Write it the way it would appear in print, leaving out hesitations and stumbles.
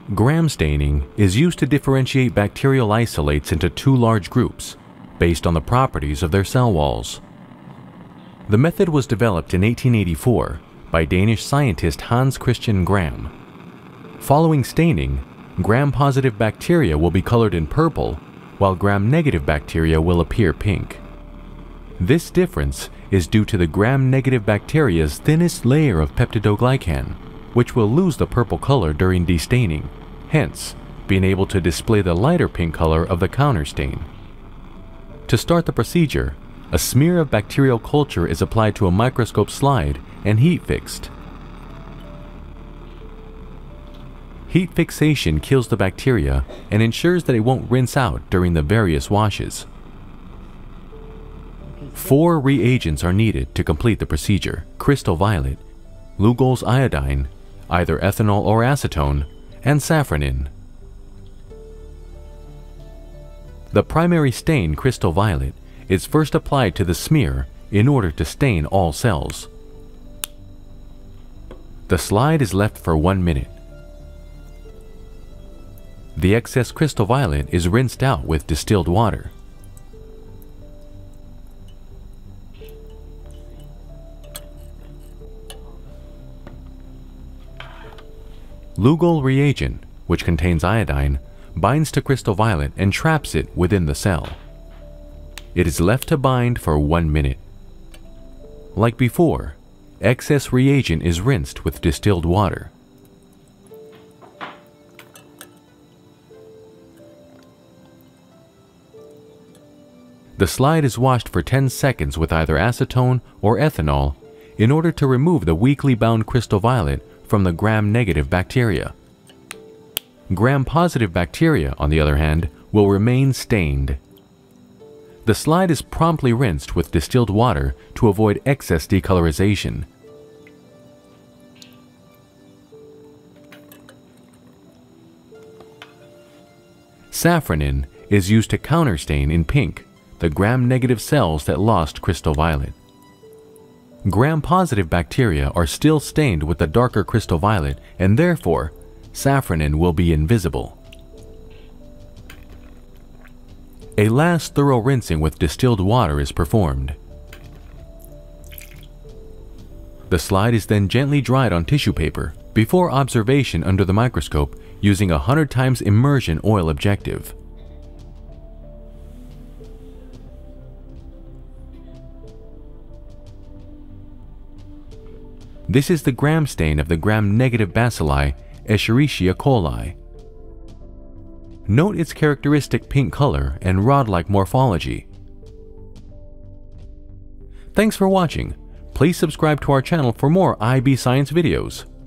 Gram staining is used to differentiate bacterial isolates into two large groups based on the properties of their cell walls. The method was developed in 1884 by Danish scientist Hans Christian Gram. Following staining, gram-positive bacteria will be colored in purple, while gram-negative bacteria will appear pink. This difference is due to the gram-negative bacteria's thinnest layer of peptidoglycan, which will lose the purple color during destaining, hence being able to display the lighter pink color of the counterstain. To start the procedure, a smear of bacterial culture is applied to a microscope slide and heat fixed. Heat fixation kills the bacteria and ensures that it won't rinse out during the various washes. 4 reagents are needed to complete the procedure: crystal violet, Lugol's iodine, either ethanol or acetone, and safranin. The primary stain, crystal violet, is first applied to the smear in order to stain all cells. The slide is left for 1 minute. The excess crystal violet is rinsed out with distilled water. Lugol reagent, which contains iodine, binds to crystal violet and traps it within the cell. It is left to bind for 1 minute. Like before, excess reagent is rinsed with distilled water. The slide is washed for 10 seconds with either acetone or ethanol in order to remove the weakly bound crystal violet from the gram-negative bacteria. Gram-positive bacteria, on the other hand, will remain stained. The slide is promptly rinsed with distilled water to avoid excess decolorization. Safranin is used to counterstain in pink the gram-negative cells that lost crystal violet. Gram-positive bacteria are still stained with the darker crystal violet, and therefore, safranin will be invisible. A last thorough rinsing with distilled water is performed. The slide is then gently dried on tissue paper before observation under the microscope using a 100 times immersion oil objective. This is the gram stain of the gram-negative bacilli Escherichia coli. Note its characteristic pink color and rod-like morphology. Thanks for watching. Please subscribe to our channel for more IB Science videos.